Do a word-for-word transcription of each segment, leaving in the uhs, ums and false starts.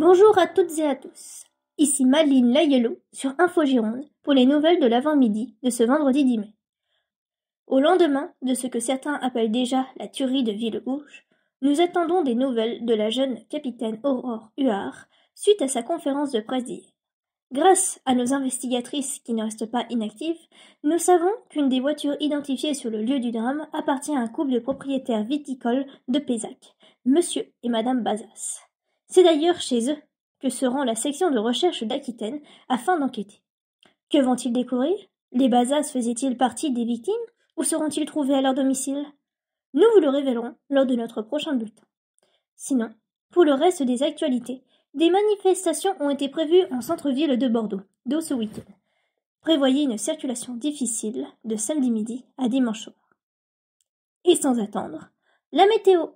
Bonjour à toutes et à tous. Ici Madeleine Layello sur Info Gironde pour les nouvelles de l'avant-midi de ce vendredi dix mai. Au lendemain de ce que certains appellent déjà la tuerie de Villegouge, nous attendons des nouvelles de la jeune capitaine Aurore Huard suite à sa conférence de presse d'hier. Grâce à nos investigatrices qui ne restent pas inactives, nous savons qu'une des voitures identifiées sur le lieu du drame appartient à un couple de propriétaires viticoles de Pézac, Monsieur et Madame Bazas. C'est d'ailleurs chez eux que se rend la section de recherche d'Aquitaine afin d'enquêter. Que vont-ils découvrir? Les Bazas faisaient-ils partie des victimes ou seront-ils trouvés à leur domicile? Nous vous le révélerons lors de notre prochain bulletin. Sinon, pour le reste des actualités, des manifestations ont été prévues en centre-ville de Bordeaux, d'où ce week-end. Prévoyez une circulation difficile de samedi midi à dimanche soir. Et sans attendre, la météo.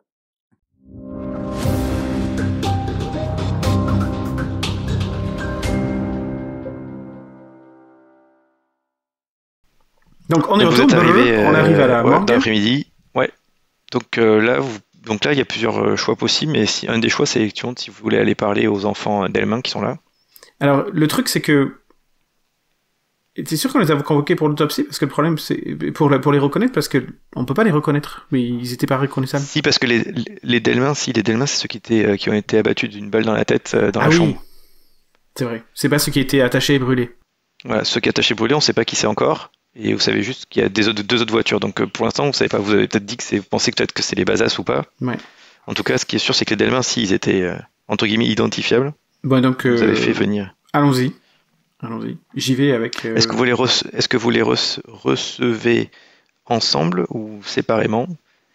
Donc on est Donc au vous êtes retour, arrivé on arrive à la euh, ouais, morgue. dans l'après-midi. Ouais. Donc euh, là, vous, donc là, il y a plusieurs euh, choix possibles, mais si, un des choix, c'est sélection si vous voulez aller parler aux enfants d'Elmin qui sont là. Alors le truc c'est que t'es sûr qu'on les a convoqués pour l'autopsie parce que le problème c'est pour, la- pour les reconnaître parce que on peut pas les reconnaître, mais ils étaient pas reconnaissables. Si, parce que les, les Delmin, si les Delmin, c'est ceux qui étaient, euh, qui ont été abattus d'une balle dans la tête euh, dans Ah la oui, chambre. c'est vrai. C'est pas ceux qui étaient attachés et brûlés. Voilà, ceux qui attachés brûlés, on sait pas qui c'est encore. Et vous savez juste qu'il y a des autres, deux autres voitures. Donc euh, pour l'instant, vous savez pas. Vous avez peut-être dit que c'est, vous pensez peut-être que c'est les Bazas ou pas. Ouais. En tout cas, ce qui est sûr, c'est que les Delmin, s'ils étaient euh, entre guillemets identifiables, Bon donc vous avez euh, fait venir. allons-y, allons-y. J'y vais avec. euh, Est-ce que vous les rece- est-ce que vous les rece- recevez ensemble ou séparément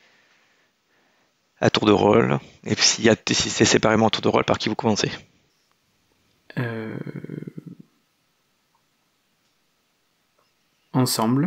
à tour de rôle? Et puis s'il y a, si c'est séparément à tour de rôle, par qui vous commencez? euh, ensemble,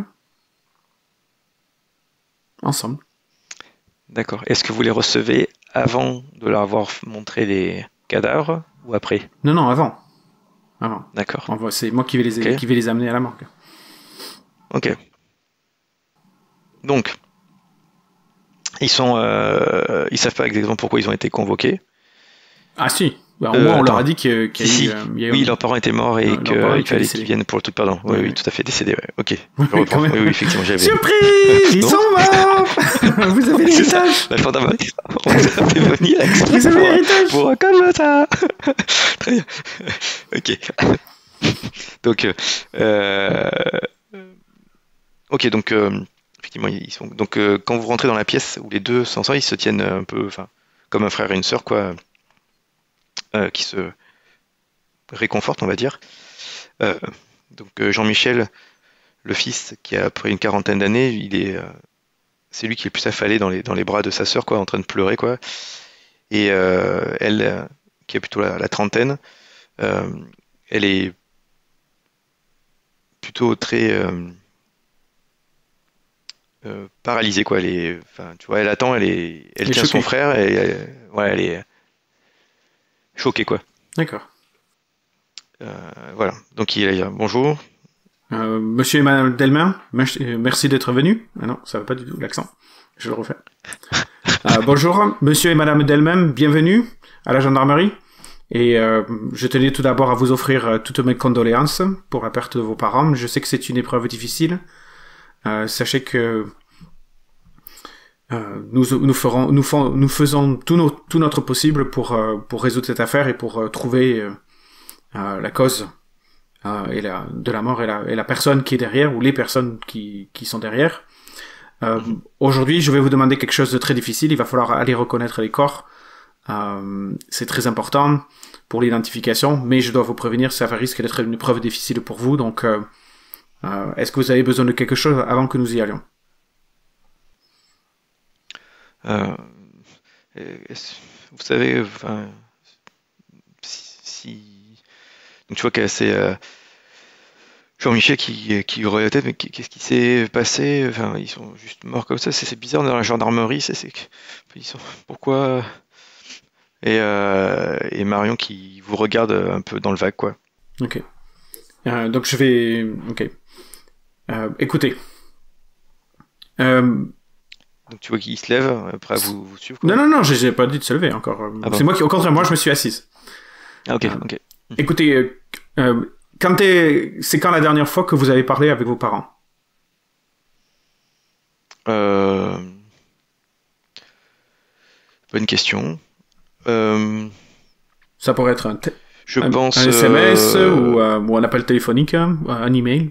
ensemble. D'accord. Est-ce que vous les recevez avant de leur avoir montré les cadavres ou après? Non non avant, avant. D'accord. On va- C'est moi qui vais les Ok. qui vais les amener à la morgue. Ok. Donc, ils sont, euh, ils savent pas exactement pourquoi ils ont été convoqués. Ah si. Bah, au Euh, moins on leur attends. a dit que- qu'il y a Si, eu, si. euh, il y a eu- Oui, leurs parents étaient morts et Non, leurs parents qu'il étaient fallait décédés. qu'ils viennent pour le tout pardon. Oui, Oui, oui, oui. tout à fait décédés. Ouais. Ok. Je Oui, reprends. quand même. Oui, oui, effectivement, j'avais. Surprise, ils Non. sont morts. Vous avez C'est ça. l'héritage. La gendarmerie, on vous a fait venir exprès Vous avez pour, l'héritage. pour comme ça. Très bien. Ok. Donc, euh, euh, ok, donc euh, effectivement, ils sont. Donc, euh, quand vous rentrez dans la pièce où les deux sont ensemble, ils se tiennent un peu, enfin, comme un frère et une sœur, quoi, euh, qui se réconfortent, on va dire. Euh, donc, euh, Jean-Michel, le fils, qui a après une quarantaine d'années, il est, euh, c'est lui qui est le plus affalé dans les dans les bras de sa sœur, quoi, en train de pleurer, quoi. Et euh, elle, euh, qui a plutôt la, la trentaine, euh, elle est plutôt très euh, euh, paralysée, quoi. Elle est, enfin, tu vois, elle attend, elle est, elle Elle est tient son choquée. frère et elle, ouais, elle est choquée, quoi. D'accord. Euh, voilà. Donc il a bonjour. Euh, Monsieur et Madame Delmain, merci euh, merci d'être venus. Ah non, ça va pas du tout l'accent. Je le refais. Euh, bonjour, Monsieur et Madame Delmain, bienvenue à la gendarmerie. Et euh, je tenais tout d'abord à vous offrir euh, toutes mes condoléances pour la perte de vos parents. Je sais que c'est une épreuve difficile. Euh, sachez que euh, nous nous ferons nous, fons- nous faisons tout, nos- tout notre possible pour euh, pour résoudre cette affaire et pour euh, trouver euh, euh, la cause euh, et la, de la mort et la, et la personne qui est derrière ou les personnes qui qui sont derrière. Euh, Aujourd'hui, je vais vous demander quelque chose de très difficile. Il va falloir aller reconnaître les corps. Euh, c'est très important pour l'identification, mais je dois vous prévenir, ça risque d'être une épreuve difficile pour vous. Donc, euh, euh, est-ce que vous avez besoin de quelque chose avant que nous y allions? Euh, est-ce- vous savez, enfin, si, si- donc tu vois que c'est euh, Jean-Michel qui, qui aurait la tête, mais qu'est-ce qui s'est passé? Enfin, ils sont juste morts comme ça. C'est c'est bizarre dans la gendarmerie. C'est, c'est que- ils sont pourquoi? Et, euh, et Marion qui vous regarde un peu dans le vague, quoi. Ok. Euh, donc je vais. Ok. Euh, écoutez. Euh, Donc tu vois qu'il se lève, après vous, vous suivre, quoi. Non, non, non, j'ai j'ai pas dit de se lever encore. Ah bon. C'est moi qui, au contraire, moi je me suis assise. Ah, ok, Euh, ok. Écoutez, euh, euh, quand est- c'est quand la dernière fois que vous avez parlé avec vos parents? Euh, Bonne question. Euh, Ça pourrait être un, te- je un, pense. un S M S ou, euh, euh, ou un appel téléphonique, hein, un email.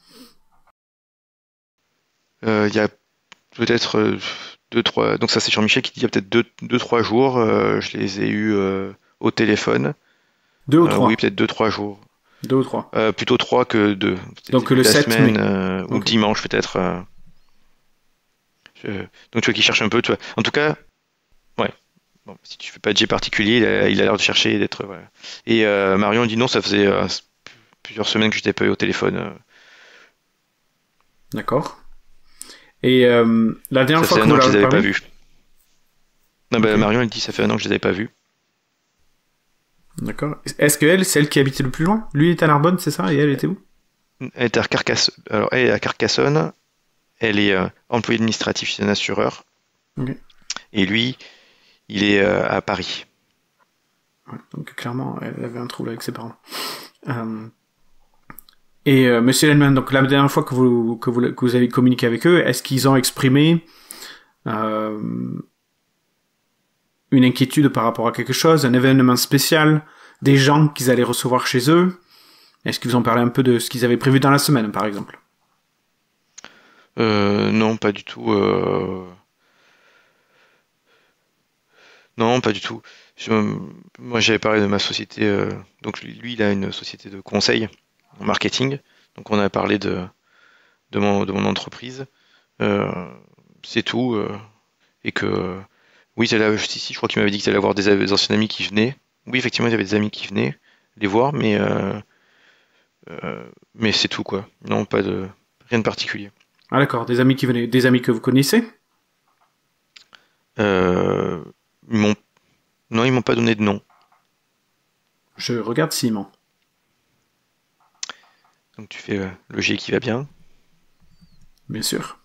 euh, Il y a peut-être euh, deux, trois. Donc ça, c'est Jean-Michel qui dit il y a peut-être deux, deux, trois jours. Euh, je les ai eus euh, au téléphone. Deux ou Euh, oui, trois. peut-être deux, trois jours. Deux ou trois. Euh, plutôt trois que deux. Peut-être Donc début le de la sept semaine mai. euh, ou le Ok. dimanche peut-être. euh. Je- Donc tu vois qu'il cherche un peu, tu vois. En tout cas, ouais. Bon, si tu fais pas de jet particulier, il a il a l'air de chercher et d'être. Voilà. Et euh, Marion dit non, ça faisait euh, plusieurs semaines que je t'ai pas eu au téléphone. euh. D'accord. Et euh, la dernière Ça fois faisait que un vous an que je l'avez les avais pas parlé? vus. Non, bah, Ok. Marion, elle dit ça fait un an que je les avais pas vus. D'accord. Est-ce qu'elle, c'est elle qui habitait le plus loin? Lui est à Narbonne, c'est ça? Et elle était où? Elle est à Carcassonne. Alors, elle est à Carcassonne. Elle est euh, employée administrative chez un assureur. Ok. Et lui, il est euh, à Paris. Ouais, donc clairement, elle avait un trouble avec ses parents. Euh, et euh, Monsieur Hellman, donc la dernière fois que vous, que vous, que vous avez communiqué avec eux, est-ce qu'ils ont exprimé euh, une inquiétude par rapport à quelque chose, un événement spécial, des gens qu'ils allaient recevoir chez eux? Est-ce qu'ils vous ont parlé un peu de ce qu'ils avaient prévu dans la semaine, par exemple? Euh, non, pas du tout. euh, Non, pas du tout. Je- Moi, j'avais parlé de ma société. euh, Donc, lui, lui, il a une société de conseil en marketing. Donc, on a parlé de, de mon, de mon entreprise. Euh, c'est tout. euh, Et que, oui, j'allais- si, si, je crois qu'il m'avait dit qu'il allait avoir des, des anciens amis qui venaient. Oui, effectivement, il y avait des amis qui venaient les voir, mais, euh, euh, mais c'est tout, quoi. Non, pas de, rien de particulier. Ah d'accord, des amis qui venaient, des amis que vous connaissez? Euh, ils m'ont, non, ils m'ont pas donné de nom. Je regarde s'ils ment. Donc, tu fais euh, le G qui va bien. Bien sûr.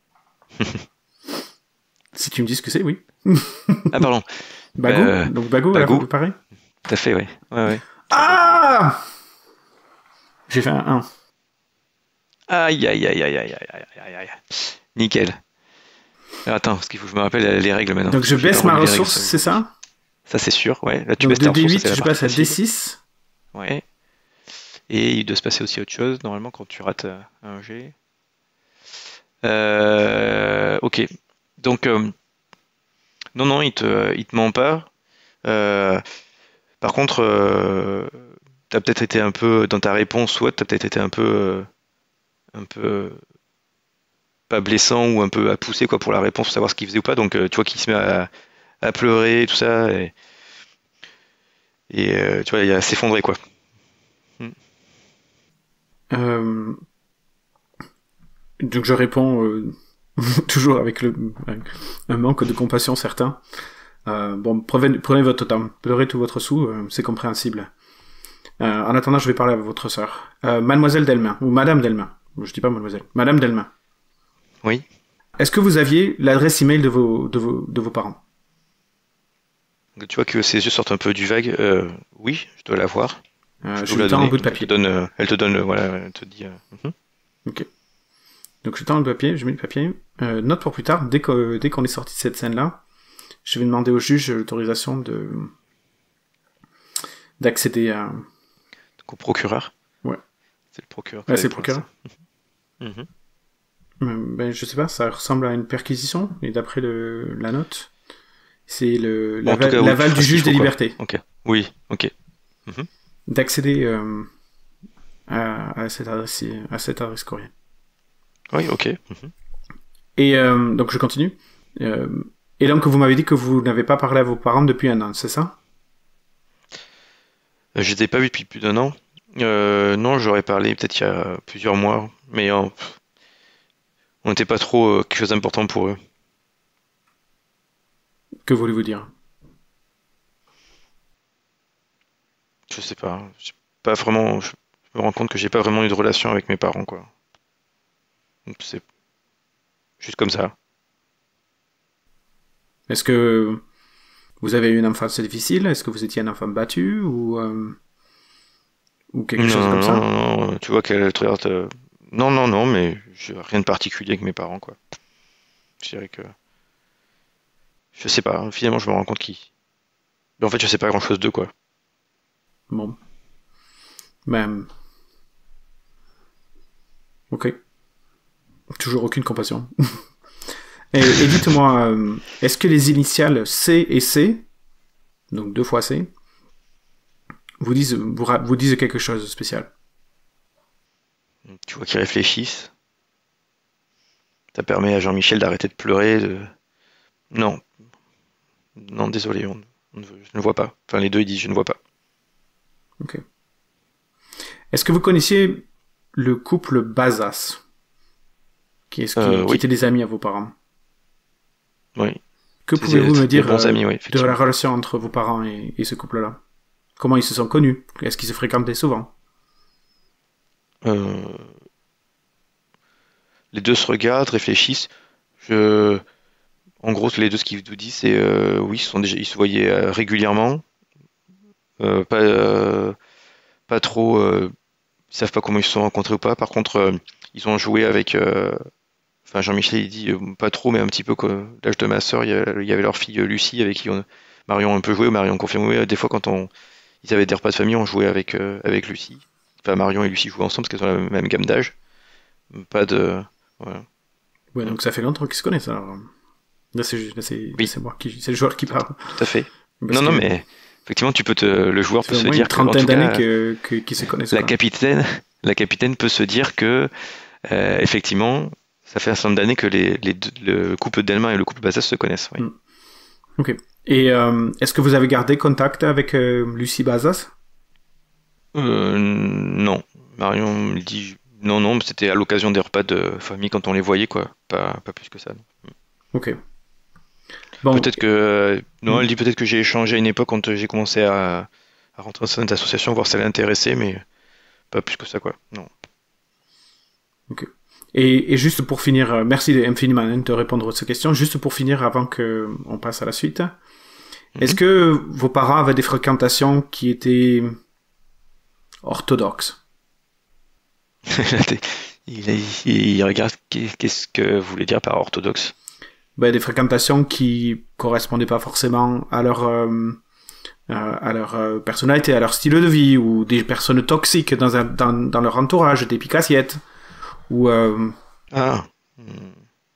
Si tu me dis ce que c'est, oui. Ah, pardon. Bagou? Euh, Donc Bagou, Bagou. là, pareil? Tout à fait, ouais. Ouais, ouais. Ah! J'ai fait un un. Aïe, aïe, aïe, aïe, aïe, aïe, aïe, aïe. Nickel. Alors, attends, parce qu'il faut que je me rappelle les règles maintenant. Donc je J'ai pas baisse ma relu les règles, ressource, ça, c'est ça? Ça, c'est sûr, ouais. Là, tu Donc baisses de ta ressource, ça, D huit, c'est la je partie passe à facile. D six. Ouais. Et il doit se passer aussi autre chose, normalement, quand tu rates euh, un G. Euh, ok. Donc, euh, non, non, il te, il te ment pas. Euh, par contre, euh, t'as peut-être été un peu, dans ta réponse, ouais, t'as peut-être été un peu, euh, un peu, euh, pas blessant ou un peu à pousser, quoi, pour la réponse, pour savoir ce qu'il faisait ou pas. Donc, euh, tu vois qu'il se met à, à pleurer, tout ça, et, et, euh, tu vois, il a s'effondrer, quoi. Hmm. Euh, donc je réponds euh, toujours avec le, un manque de compassion certain. Euh, bon, prenez, prenez votre temps, pleurez tout votre sou, euh, c'est compréhensible. Euh, en attendant, je vais parler à votre sœur. Euh, Mademoiselle Delmain, ou Madame Delmain. Je dis pas mademoiselle. Madame Delmain. Oui. Est-ce que vous aviez l'adresse email de vos, de vos, de vos parents? Donc, tu vois que ses yeux sortent un peu du vague. Euh, oui, je dois la voir. euh, Je Je dois lui la tends un donner. bout de Donc, elle te papier. donne, euh, elle te donne, euh, voilà, elle te dit. euh, mhm. Ok. Donc je tends le papier, je mets le papier. Euh, note pour plus tard, dès que, dès qu'on est sorti de cette scène-là, je vais demander au juge l'autorisation de d'accéder à... Donc, au procureur. Ouais. C'est le procureur. Ouais, qui c'est le va procureur. prendre ça. Mhm. Euh, ben, je sais pas, ça ressemble à une perquisition, et d'après le, la note, c'est le Bon, en tout l'aval cas, oui, l'aval tu du feras ce qu'il juge faut, des quoi. libertés Ok. Oui. Ok. Mhm. d'accéder euh, à, à cette adresse à cette adresse courriel. Oui. Ok. Mhm. Et euh, donc je continue. Euh, et donc vous m'avez dit que vous n'avez pas parlé à vos parents depuis un an, c'est ça? Euh, Je les ai pas vus depuis plus d'un an. Euh, non, j'aurais parlé peut-être il y a plusieurs mois, mais euh, on n'était pas trop euh, quelque chose d'important pour eux. Que voulez-vous dire? Je sais pas. J'ai pas vraiment. Je me rends compte que j'ai pas vraiment eu de relation avec mes parents, quoi. Donc, c'est juste comme ça. Est-ce que Vous avez eu une enfance difficile? Est-ce que vous étiez un enfant battu ou, euh, ou quelque Non, chose comme non, ça? non, non, tu vois qu'elle te regarde. euh, Non, non, non, mais j'ai rien de particulier avec mes parents, quoi. Je dirais que. Je sais pas, hein, finalement, je me rends compte qu'ils. Mais en fait, je sais pas grand-chose d'eux, quoi. Bon. Ben. Ok. Toujours aucune compassion. et et dites-moi, euh, est-ce que les initiales C et C, donc deux fois C, vous disent, vous, ra- vous disent quelque chose de spécial? Tu vois qu'ils réfléchissent. Ça permet à Jean-Michel d'arrêter de pleurer. De... Non, non, désolé, on... on ne- je ne vois pas. Enfin, les deux, ils disent, je ne vois pas. Ok. Est-ce que vous connaissiez le couple Bazas, qui, est, qui, Euh, qui oui, étaient des amis à vos parents? oui. Que C'est pouvez-vous c'est me des dire bons euh, amis, oui, de la effectivement. relation entre vos parents et, et ce couple-là? Comment ils se sont connus? Est-ce qu'ils se fréquentaient souvent? Euh, Les deux se regardent, réfléchissent. Je... En gros, les deux, ce qu'ils nous disent, c'est euh, oui, ils se, sont déjà... ils se voyaient euh, régulièrement. Euh, pas, euh, pas trop. Euh, Ils savent pas comment ils se sont rencontrés ou pas. Par contre, euh, ils ont joué avec. euh, Enfin, Jean-Michel, il dit euh, pas trop, mais un petit peu quoi. L'âge de ma sœur, il y a- il y avait leur fille euh, Lucie avec qui on... Marion a un peu joué, ou Marion confirmé. Oui, des fois, quand on... ils avaient des repas de famille, on jouait avec, euh, avec Lucie. Enfin, Marion et Lucie jouaient ensemble parce qu'elles ont la même gamme d'âge. Pas de. Voilà. Ouais, Mm. donc ça fait longtemps qu'ils se connaissent, alors. Là, c'est, là, c'est, là, Oui, c'est moi qui, c'est le joueur qui tout, parle. tout à fait. Parce Non, non, que mais effectivement, tu peux te, le joueur ça peut fait au se moins une dire que, en trentaine tout d'années cas, que, que, qu'ils se connaissent, la quoi. capitaine, la capitaine peut se dire que, euh, effectivement, ça fait un certain nombre d'années que les, les deux- le couple Delma et le couple Bazas se connaissent. Oui. Mm. Ok. Et euh, est-ce que vous avez gardé contact avec euh, Lucie Bazas? Euh, non, Marion me dit non, non, mais c'était à l'occasion des repas de famille quand on les voyait, quoi. Pas, pas plus que ça. Non. Ok. Bon. Peut-être que, non, Mm. elle dit peut-être que j'ai échangé à une époque quand j'ai commencé à, à rentrer dans cette association, voir si ça l'intéressait, mais pas plus que ça, quoi. Non. Ok. Et, et juste pour finir, euh, merci infiniment hein, de répondre à ces questions. Juste pour finir, avant que on passe à la suite, est-ce Mhm. que vos parents avaient des fréquentations qui étaient orthodoxes? il, il- il regarde qu'est- qu'est-ce que vous voulez dire par orthodoxe. Ben, des fréquentations qui correspondaient pas forcément à leur euh, euh, à leur euh, personnalité, à leur style de vie, ou des personnes toxiques dans, un, dans, dans leur entourage, des picassiettes, ou euh, Ah. Hmm.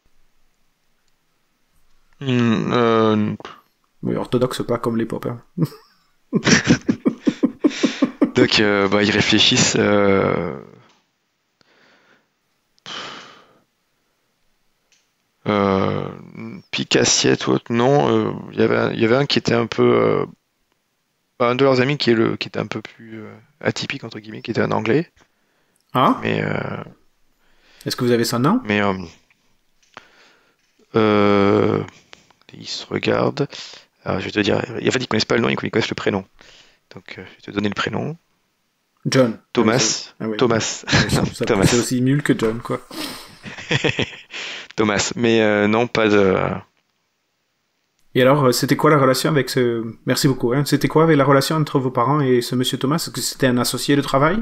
Hmm, euh, oui, orthodoxes pas comme les pop. Hein. donc, euh, bah, ils réfléchissent. Euh, euh, pique assiette ou autre, non. euh, Il y avait, un- il y avait un qui était un peu. Euh, bah, un de leurs amis qui, est le, qui était un peu plus euh, atypique, entre guillemets, qui était un anglais. Ah, Mais. Euh, est-ce que vous avez son nom? mais euh, euh, ils se regardent. Alors, je vais te dire. En fait, ils connaissent pas le nom, ils connaissent le prénom. Donc, euh, je vais te donner le prénom. John. Thomas. Ah oui. Thomas. Ouais, ça, Non, ça- Thomas. c'est aussi nul que John, quoi. Thomas. Mais euh, non, pas de. Et alors, euh, c'était quoi la relation avec ce... Merci beaucoup. Hein. C'était quoi avec la relation entre vos parents et ce monsieur Thomas? Est-ce que c'était un associé de travail?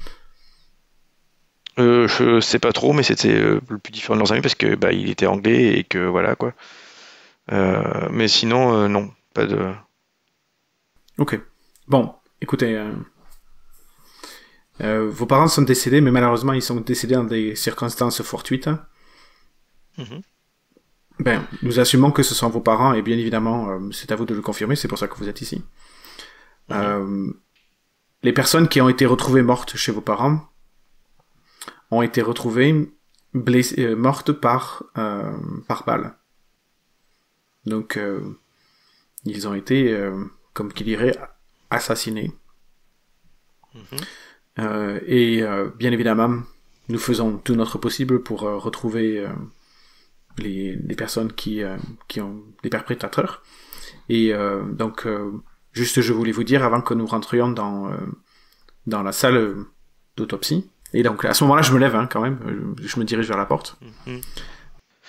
Euh, je sais pas trop, mais c'était euh, le plus différent de leurs amis parce que bah, il était anglais et que voilà quoi. Euh, mais sinon, euh, non, pas de. Ok. Bon, écoutez, euh, euh, vos parents sont décédés, mais malheureusement, ils sont décédés dans des circonstances fortuites. Mhm. Ben, nous assumons que ce sont vos parents, et bien évidemment, euh, c'est à vous de le confirmer, c'est pour ça que vous êtes ici. Mhm. Euh, les personnes qui ont été retrouvées mortes chez vos parents ont été retrouvées blessées, euh, mortes par, euh, par balle. Donc, euh, ils ont été, euh, comme qui dirait, assassinés. Mhm. Euh, et euh, bien évidemment, nous faisons tout notre possible pour euh, retrouver euh, les, les personnes qui, euh, qui ont les perpétrateurs. Et euh, donc, euh, juste je voulais vous dire, avant que nous rentrions dans, euh, dans la salle d'autopsie, et donc à ce moment-là, je me lève hein, quand même, je me dirige vers la porte. Mhm.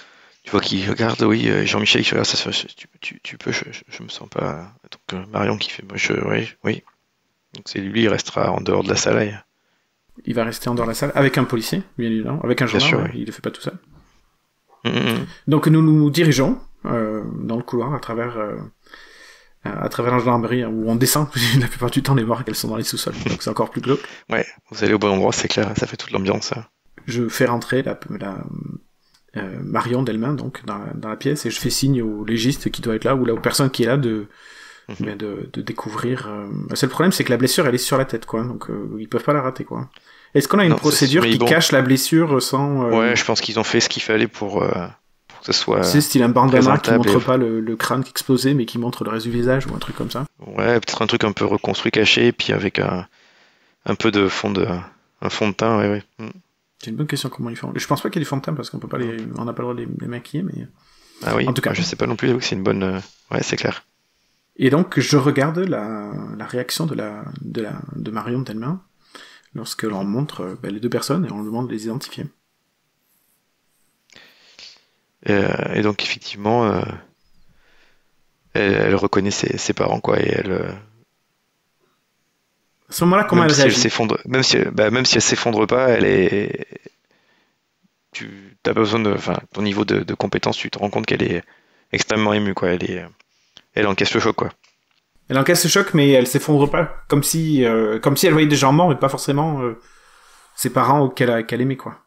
Tu vois qu'il regarde, oui, euh, Jean-Michel qui regarde ça, ça, ça, tu, tu, tu peux, je, je, je me sens pas. Donc euh, Marion qui fait, moi je, oui, oui. Donc c'est lui, il restera en dehors de la salle. Là. Il va rester en dehors de la salle avec un policier, bien évidemment, avec un Bien gendarme, sûr, ouais, oui. il le fait pas tout seul. Hum, hum. Donc nous nous dirigeons euh, dans le couloir à travers euh, à travers la gendarmerie où on descend. La plupart du temps, les morgues elles sont dans les sous-sols, donc c'est encore plus glauque. Ouais, vous allez au bon endroit, c'est clair, ça fait toute l'ambiance. Hein. Je fais rentrer la, la euh, Marion Delmain donc dans la, dans la pièce et je fais signe au légiste qui doit être là ou la personne qui est là de Mhm. mais de, de découvrir. Euh... Le seul problème, c'est que la blessure, elle est sur la tête, quoi. Donc, euh, ils peuvent pas la rater, quoi. Est-ce qu'on a une Non, procédure c'est- mais qui bon. cache la blessure sans... Euh... Ouais, je pense qu'ils ont fait ce qu'il fallait pour, euh, pour que ça soit. Tu sais, style un bandana qui présentable montre et- pas le, le crâne qui explosé, mais qui montre le reste du visage, ou un truc comme ça. Ouais, peut-être un truc un peu reconstruit, caché, puis avec un, un peu de fond de, un fond de teint, ouais, ouais. Mm. C'est une bonne question, comment ils font. Je pense pas qu'il y ait du fond de teint, parce qu'on peut pas les... on n'a pas le droit de les, les maquiller, mais... Ah oui, En tout cas. ouais, je sais pas non plus, j'avoue que c'est une bonne. euh, Ouais, c'est clair. Et donc, je regarde la, la réaction de la, de la, de Marion Delmain, lorsque l'on montre euh, ben, les deux personnes, et on lui demande de les identifier. Euh, et donc, effectivement, euh, elle, elle reconnaît ses, ses parents, quoi, et elle. euh, À ce moment-là, comment même elle si elle réagit? s'effondre, même si, elle- bah, même si elle s'effondre pas, elle est. Tu as besoin de, enfin, ton niveau de, de compétence, tu te rends compte qu'elle est extrêmement émue, quoi. Elle est, elle encaisse le choc, quoi. Elle encaisse ce choc, mais elle s'effondre pas, comme si, euh, comme si elle voyait des gens morts, mais pas forcément euh, ses parents qu'elle a- qu'elle aimait, quoi.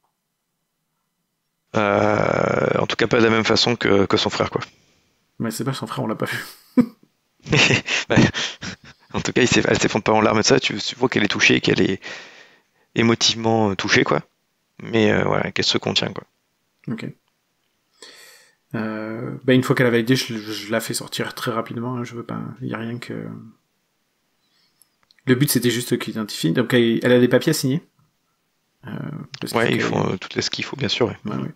Euh, en tout cas, pas de la même façon que, que son frère, quoi. Mais c'est pas son frère, on l'a pas vu. Bah, en tout cas, il s'eff- elle s'effondre pas en larmes de ça. Tu, tu vois qu'elle est touchée, qu'elle est émotivement euh, touchée, quoi. Mais euh, voilà, qu'elle se contient, quoi. Ok. Euh, ben une fois qu'elle a validé, je, je la fais sortir très rapidement. Hein, je veux pas. Il y a rien que. Le but c'était juste qu'il identifie. Donc elle, elle a des papiers à signer. Euh, parce qu'il Ouais, faut ils qu'elle- font euh, tout ce qu'il faut, bien sûr. Ouais. Ouais, ouais.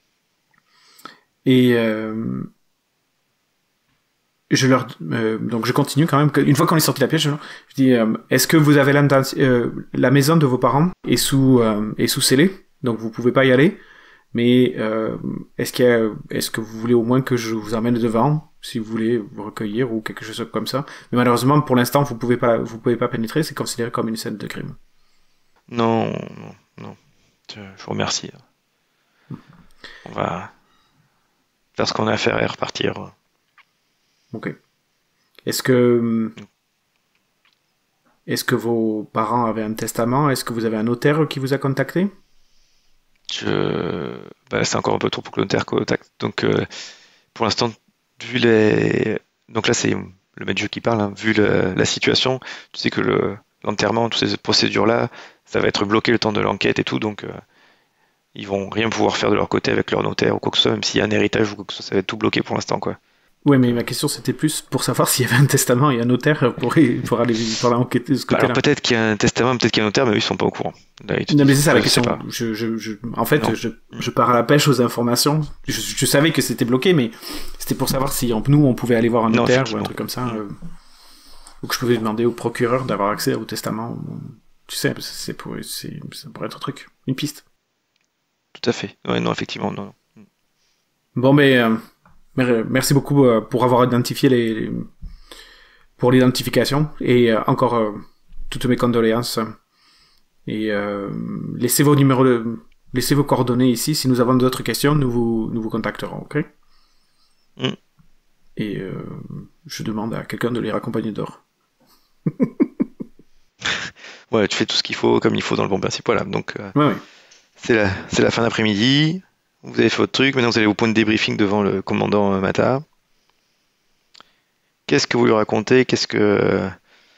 Et euh, je leur euh, donc je continue quand même. que- Une fois qu'on est sorti de la pièce, je, je dis euh, est-ce que vous avez l'intention euh, la maison de vos parents est sous euh, est sous scellé, donc vous pouvez pas y aller. Mais euh, est-ce qu'il y a, est-ce que vous voulez au moins que je vous emmène devant, si vous voulez vous recueillir ou quelque chose comme ça. Mais malheureusement, pour l'instant, vous pouvez pas, vous pouvez pas pénétrer. C'est considéré comme une scène de crime. Non, non, non. Je, je vous remercie. On va faire ce qu'on a à faire et repartir. Ok. Est-ce que, est-ce que vos parents avaient un testament? Est-ce que vous avez un notaire qui vous a contacté? Je... Bah, c'est encore un peu trop pour que le notaire contacte. Donc, euh, pour l'instant, vu les. Donc là, c'est le maître de jeu qui parle. Hein. Vu le- la situation, tu sais que le... l'enterrement, toutes ces procédures-là, ça va être bloqué le temps de l'enquête et tout. Donc, euh, ils vont rien pouvoir faire de leur côté avec leur notaire ou quoi que ce soit, même s'il y a un héritage ou quoi que ce soit, ça va être tout bloqué pour l'instant, quoi. Ouais, mais ma question c'était plus pour savoir s'il y avait un testament et un notaire pour, pour aller pour aller enquêter de ce Bah, côté-là. alors peut-être qu'il y a un testament, peut-être qu'il y a un notaire, mais eux, ils sont pas au courant. Là, ils te Non, mais disent, c'est ça la je question. sais pas. Je, je, je, en fait, Non. je, je pars à la pêche aux informations. Je, je savais que c'était bloqué, mais c'était pour savoir si on- nous, on pouvait aller voir un Non, notaire ou un effectivement. truc comme ça. Euh, ou que je pouvais demander au procureur d'avoir accès au testament. ou- Tu sais, parce que c'est pour, c'est, ça pourrait être un truc, une piste. Tout à fait. Ouais, non, effectivement, non. Bon, mais euh, mer- merci beaucoup euh, pour avoir identifié les, les- pour l'identification et euh, encore euh, toutes mes condoléances. Et euh, laissez vos numéros de, laissez vos coordonnées ici. Si nous avons d'autres questions, nous vous, nous vous contacterons, ok? Mm. Et euh, je demande à quelqu'un de les raccompagner dehors. Ouais, tu fais tout ce qu'il faut comme il faut dans le bon principe. Voilà. Donc, euh, Ouais, ouais. c'est la, c'est la fin d'après-midi. Vous avez fait votre truc. Maintenant, vous allez au point de débriefing devant le commandant euh, Mata. Qu'est-ce que vous lui racontez? Qu'est-ce que.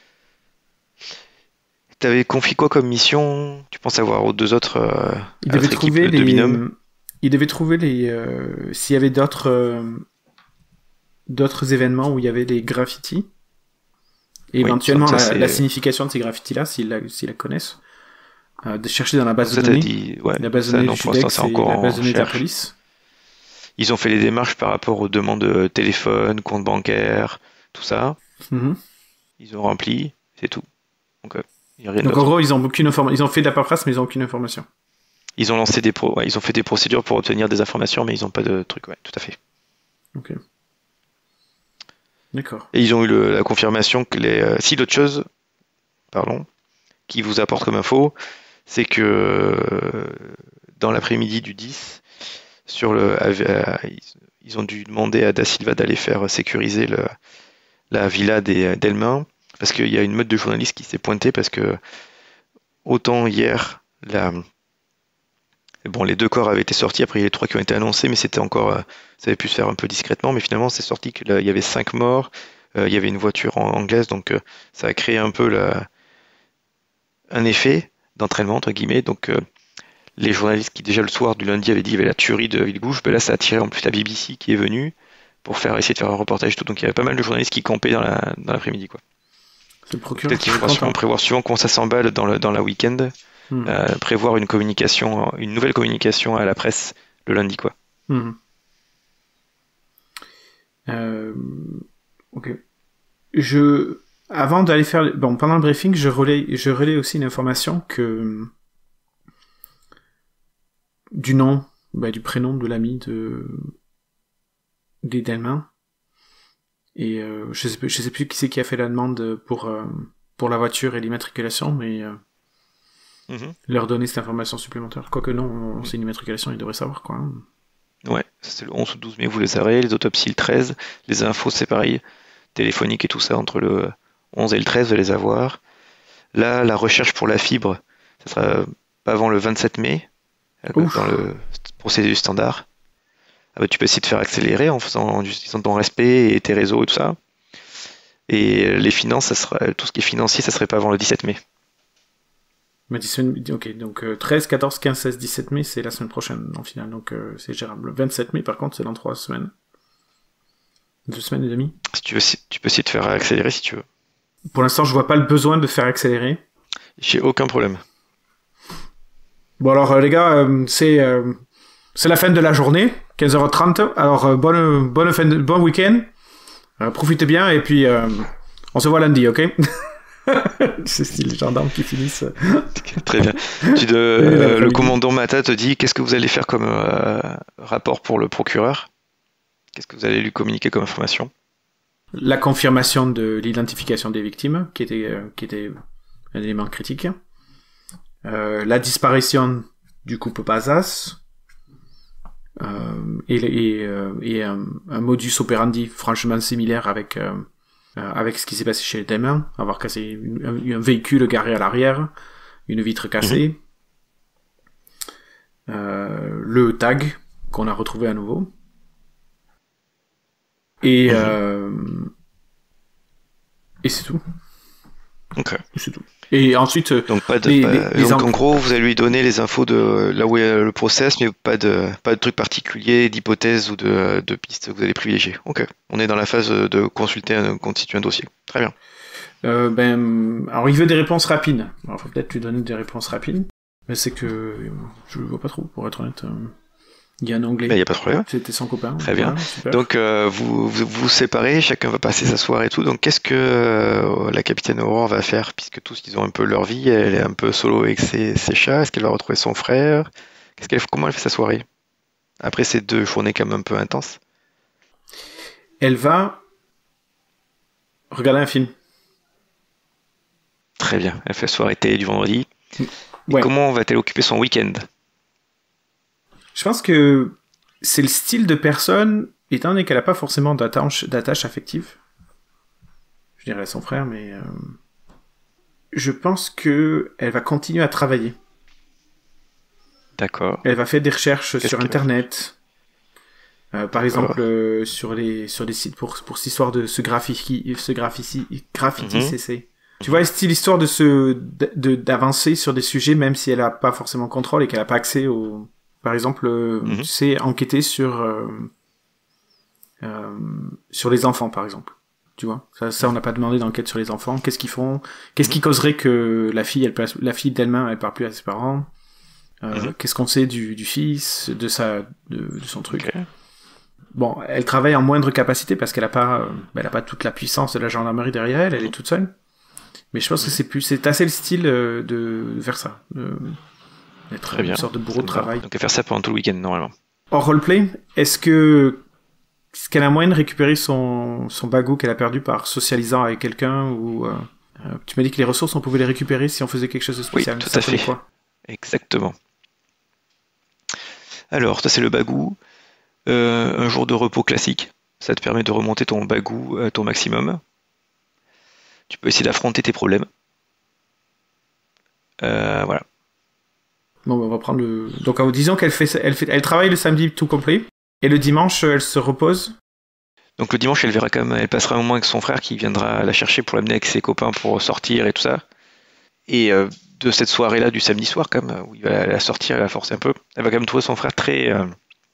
T'avais confié quoi comme mission? Tu penses avoir aux deux autres. Euh, Il à devait votre équipe trouver de les, binômes? il devait trouver les, euh, s'il y avait d'autres, euh, d'autres événements où il y avait des graffitis. Et Oui, éventuellement ça, la, c'est- la signification de ces graffitis-là, s'ils la, s'ils la connaissent. Euh, de chercher dans la base Ça, de t'as données. dit. Ouais, La base de ça, données non, du pour l'instant, Judex c'est et encore la base en de données de la recherche. police. Ils ont fait les démarches par rapport aux demandes de téléphone, compte bancaire, tout ça. Mhm. Ils ont rempli, c'est tout. Donc, euh, il n'y a rien Donc en d'autre. gros, ils ont aucune information. Ils ont fait de la paperasse, mais ils ont aucune information. ils ont lancé des pro... ouais, ils ont fait des procédures pour obtenir des informations, mais ils n'ont pas de truc. Ouais, tout à fait. Ok. D'accord. Et ils ont eu le, la confirmation que les. Euh, si d'autres choses, pardon, qui vous apportent comme info, c'est que euh, dans l'après-midi du dix, sur le, euh, ils ont dû demander à Da Silva d'aller faire sécuriser le, la villa des Delmain, parce qu'il y a une meute de journalistes qui s'est pointée, parce que autant hier, la, bon, les deux corps avaient été sortis, après il y a les trois qui ont été annoncés, mais c'était encore, euh, ça avait pu se faire un peu discrètement, mais finalement c'est sorti qu'il y avait cinq morts, euh, il y avait une voiture en, anglaise, donc euh, ça a créé un peu la, un effet d'entraînement, entre guillemets, donc euh, les journalistes qui déjà le soir du lundi avaient dit qu'il y avait la tuerie de Villegouf, ben là ça a attiré en plus la B B C qui est venue pour faire essayer de faire un reportage et tout, donc il y avait pas mal de journalistes qui campaient dans, la, dans l'après-midi, quoi. Peut-être qu'il faudra sûrement prévoir suivant comment ça s'emballe dans le dans la week-end, mmh. euh, prévoir une communication, une nouvelle communication à la presse le lundi, quoi. Mmh. Euh, ok. Je, avant d'aller faire, bon, pendant le briefing, je relais, je relais aussi une information que du nom, bah, du prénom de l'ami de des Delmain. Et euh, je sais, je sais plus qui c'est qui a fait la demande pour euh, pour la voiture et l'immatriculation, mais euh, mm-hmm. leur donner cette information supplémentaire. Quoique non, on, c'est une immatriculation, ils devraient savoir, quoi. Ouais, c'est le onze ou douze mai, vous les aurez, les autopsies le treize, les infos c'est pareil, téléphonique et tout ça, entre le onze et le treize, vous allez les avoir. Là, la recherche pour la fibre, ça sera pas avant le vingt-sept mai, Ouf. Dans le procédé du standard. Ah bah, tu peux essayer de faire accélérer en faisant en utilisant ton respect et tes réseaux et tout ça. Et les finances, ça sera, tout ce qui est financier, ça serait pas avant le dix-sept mai. Mais dix-sept, ok, donc euh, treize, quatorze, quinze, seize, dix-sept mai, c'est la semaine prochaine en finale, donc euh, c'est gérable. vingt-sept mai, par contre, c'est dans trois semaines. Deux semaines et demie. Si tu veux, si, tu peux essayer de faire accélérer si tu veux. Pour l'instant, je vois pas le besoin de faire accélérer. J'ai aucun problème. Bon alors euh, les gars, euh, c'est euh, c'est la fin de la journée, quinze heures trente. Alors euh, bonne bonne fin de, bon week-end. Euh, profitez bien et puis euh, on se voit lundi, ok? C'est style gendarme qui finissent. Très bien. Tu de, euh, le commandant Mata te dit qu'est-ce que vous allez faire comme euh, rapport pour le procureur? Qu'est-ce que vous allez lui communiquer comme information? La confirmation de l'identification des victimes, qui était euh, qui était un élément critique. Euh, la disparition du couple Bazas euh, et, et, euh, et un, un modus operandi franchement similaire avec euh, avec ce qui s'est passé chez les Delmain, avoir cassé une, un, un véhicule garé à l'arrière, une vitre cassée, mmh. euh, le tag qu'on a retrouvé à nouveau et mmh. euh, et c'est tout. Ok. C'est tout. Et ensuite, donc pas de, les, pas, les, les donc en... en gros, vous allez lui donner les infos de là où est le process, mais pas de pas de trucs particuliers, d'hypothèses ou de, de pistes que vous allez privilégier. Ok. On est dans la phase de consulter, un, constituer un dossier. Très bien. Euh, ben, alors il veut des réponses rapides. Alors faut peut-être lui donner des réponses rapides, mais c'est que je le vois pas trop, pour être honnête. Il y a un anglais. Il n'y a pas de problème. C'était son copain. Très bien. Voilà, donc euh, vous, vous vous séparez, chacun va passer sa soirée et tout. Donc qu'est-ce que euh, la capitaine Aurore va faire, puisque tous ils ont un peu leur vie, elle est un peu solo avec ses, ses chats. Est-ce qu'elle va retrouver son frère? Qu'est-ce qu'elle, comment elle fait sa soirée après ces deux journées quand même un peu intenses? Elle va regarder un film. Très bien. Elle fait soirée télé du vendredi. Ouais. Comment va-t-elle occuper son week-end? Je pense que c'est le style de personne, étant donné qu'elle n'a pas forcément d'attache, d'attache affective. Je dirais à son frère, mais euh, je pense que elle va continuer à travailler. D'accord. Elle va faire des recherches Qu'est-ce sur Internet. Euh, par exemple, euh, sur les sur les sites pour pour cette histoire de ce graffiti, ce graffiti, graffiti mm-hmm. C C. Tu vois, style histoire de se de, d'avancer sur des sujets, même si elle a pas forcément contrôle et qu'elle a pas accès au. Par exemple, euh, mm-hmm. tu sais, enquêter sur euh, euh, sur les enfants, par exemple. Tu vois, ça, ça on n'a pas demandé d'enquête sur les enfants. Qu'est-ce qu'ils font? Qu'est-ce mm-hmm. qui causerait que la fille, elle passe, la fille d'elle-même, elle parle plus à ses parents? euh, mm-hmm. Qu'est-ce qu'on sait du, du fils, de sa, de, de son truc? Okay. Bon, elle travaille en moindre capacité parce qu'elle a pas, euh, elle a pas toute la puissance de la gendarmerie derrière elle. Elle est toute seule. Mais je pense mm-hmm. que c'est plus, c'est assez le style euh, de, de faire ça. De, être Très bien. une sorte de bourreau Ça de me va. travail. Donc à faire ça pendant tout le week-end normalement. Hors roleplay, est-ce que est-ce qu'elle a moyen de récupérer son, son bagou qu'elle a perdu par socialisant avec quelqu'un ou euh, euh, tu m'as dit que les ressources on pouvait les récupérer si on faisait quelque chose de spécial. Oui, tout Ça à prenait fait. quoi? Exactement. Alors, ça c'est le bagou. Euh, un jour de repos classique. Ça te permet de remonter ton bagou à ton maximum. Tu peux essayer d'affronter tes problèmes. Euh, voilà. Bon, on va prendre le. Donc en disant qu'elle fait, elle fait, elle travaille le samedi tout complet et le dimanche elle se repose. Donc le dimanche, elle verra quand même, elle passera un moment avec son frère qui viendra la chercher pour l'amener avec ses copains pour sortir et tout ça. Et euh, de cette soirée-là du samedi soir, quand même, où il va la sortir, il va forcer un peu, elle va quand même trouver son frère très. Euh,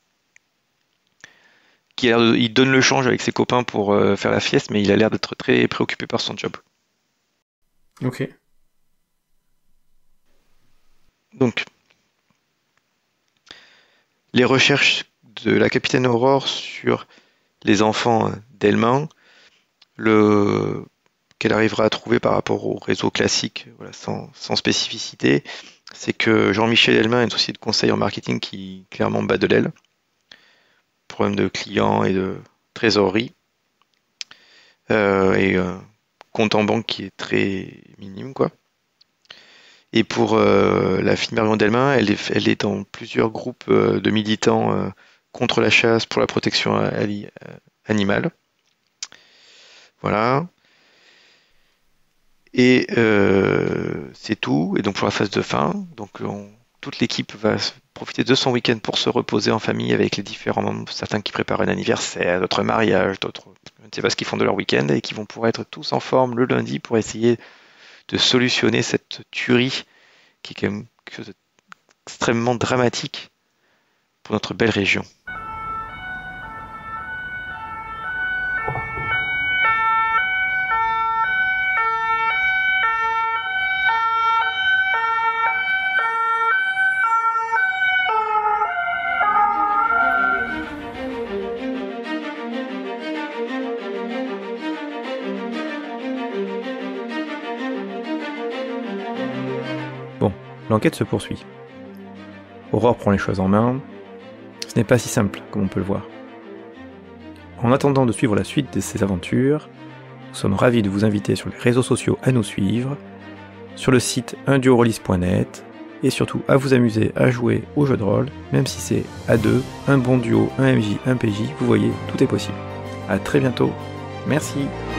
qui a l'air de, il donne le change avec ses copains pour euh, faire la fieste, mais il a l'air d'être très préoccupé par son job. Ok. Donc, les recherches de la capitaine Aurore sur les enfants d'Elman, le qu'elle arrivera à trouver par rapport au réseau classique, voilà, sans, sans spécificité, c'est que Jean-Michel Elman est une société de conseil en marketing qui clairement bat de l'aile. Problème de clients et de trésorerie. Euh, et euh, compte en banque qui est très minime, quoi. Et pour euh, la fille Marion Delmin, elle est, elle est dans plusieurs groupes euh, de militants euh, contre la chasse, pour la protection ali- animale. Voilà. Et euh, c'est tout. Et donc pour la phase de fin, donc on, toute l'équipe va profiter de son week-end pour se reposer en famille avec les différents membres, certains qui préparent un anniversaire, d'autres mariage, d'autres je ne sais pas ce qu'ils font de leur week-end, et qui vont pouvoir être tous en forme le lundi pour essayer de solutionner cette tuerie qui est quand même quelque chose d'extrêmement dramatique pour notre belle région. L'enquête se poursuit. Aurore prend les choses en main. Ce n'est pas si simple, comme on peut le voir. En attendant de suivre la suite de ces aventures, nous sommes ravis de vous inviter sur les réseaux sociaux à nous suivre, sur le site un duo release point net, et surtout à vous amuser à jouer au jeu de rôle, même si c'est à deux, un bon duo, un M J, un P J, vous voyez, tout est possible. A très bientôt, merci.